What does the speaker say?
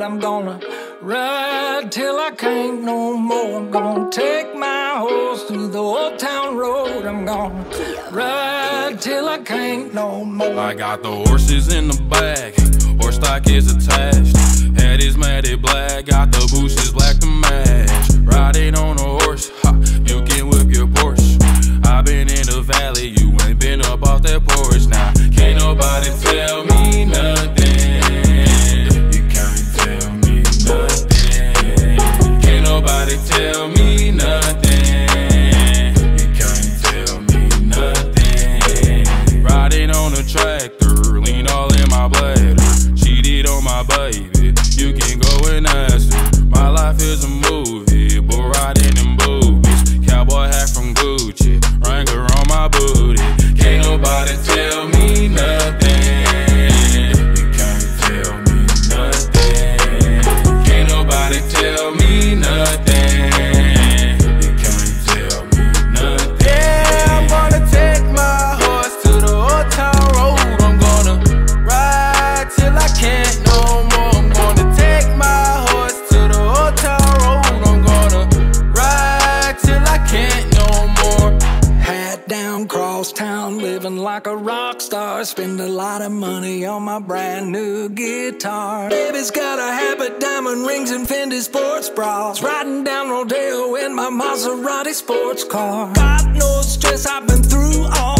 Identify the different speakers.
Speaker 1: I'm gonna ride till I can't no more. I'm gonna take my horse through the old town road. I'm gonna ride till I can't no more.
Speaker 2: I got the horses in the back, horse stock is attached. Head is matted black, got the bushes black to match. Riding on a horse, ha, you can whip your Porsche. I been in the valley, you ain't been up off that porch. Now, can't nobody tell me nothing. You can't tell me nothing. Can't nobody tell me nothing. You can't tell me nothing. Riding on a tractor, lean all in my bladder. Cheated on my baby, you can go and ask her. My life is a movie, but riding in boobies. Cowboy hat from Gucci, Wrangler on my booty. Can't nobody tell me nothing. You can't tell me nothing. Can't nobody tell me nothing. You can't tell me nothing. Yeah, I'm gonna take my horse to the old town road. I'm gonna ride till I can't no more. I'm gonna take my horse to the old town road. I'm gonna ride till I can't no more.
Speaker 1: Hat down, cross town, living like a rock star. Spend a lot of money on my brand new guitar. Baby's got a habit, diamond rings and Fendi sports bras. Riding down Rodeo in my Maserati sports car. God knows stress I've been through all